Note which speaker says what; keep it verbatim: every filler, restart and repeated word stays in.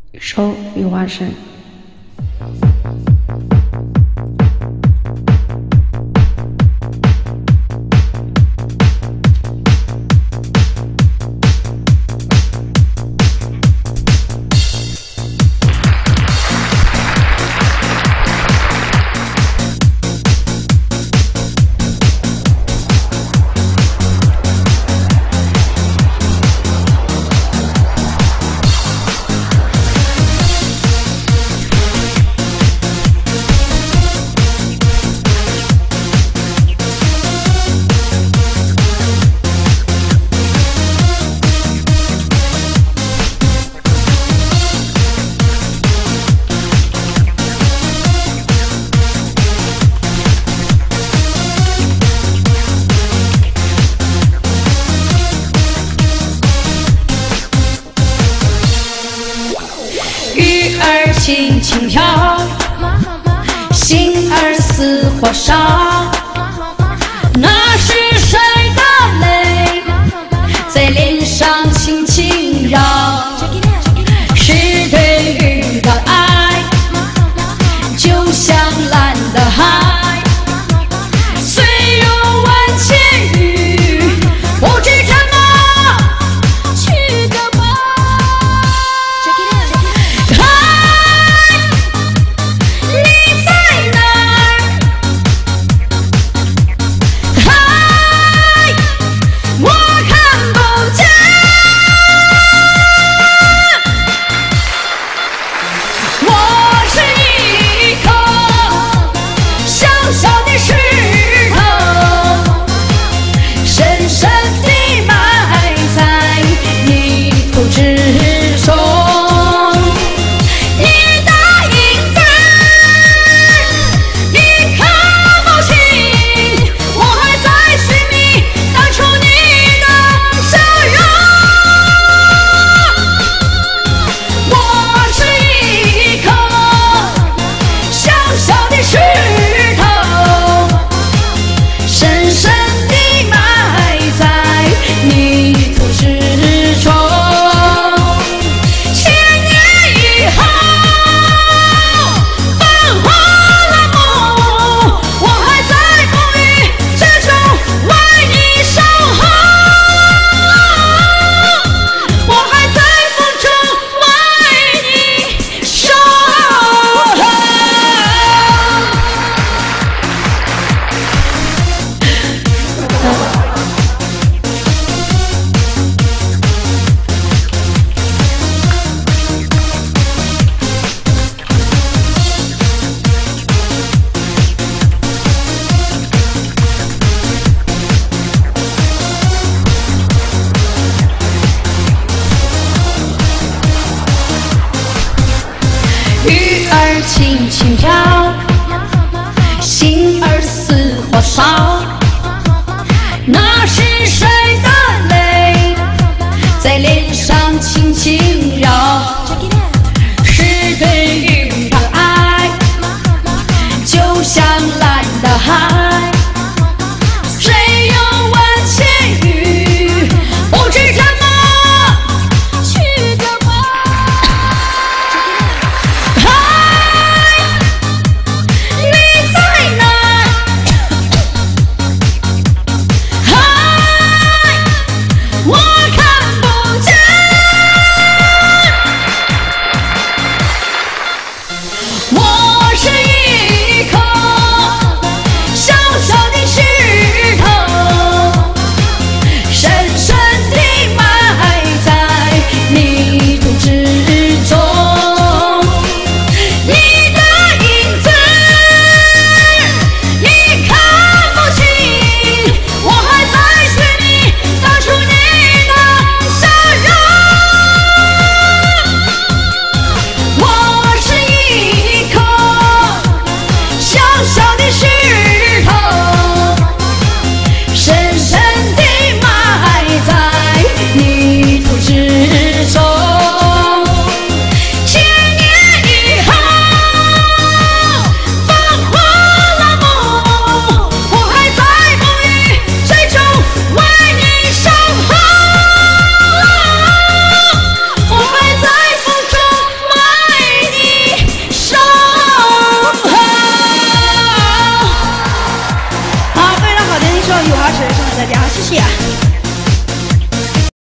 Speaker 1: 手雨花神。
Speaker 2: 鱼儿轻轻飘，心儿似火烧。那是谁的泪在脸上轻轻绕？是对鱼的爱，就像蓝的海，虽有万千语，不知怎么去表白。你在哪儿？我看不见。我是一颗小小的石头，深深地埋在泥土之中。你的影子，一颗梦境，我还在寻觅当初你的笑容。我是一颗小小的石头，深深地埋在泥土之中。千年以后，繁华落幕，我还在风雨之中为你守候，我还在风中为你守候。鱼儿轻轻飘，心儿似火烧。那是谁的泪在脸上轻轻绕？是对鱼的爱，就像蓝的海，虽有万千语，不知怎么去表白。你在哪儿？我看不见。我是一颗小是，恭喜大家，谢谢。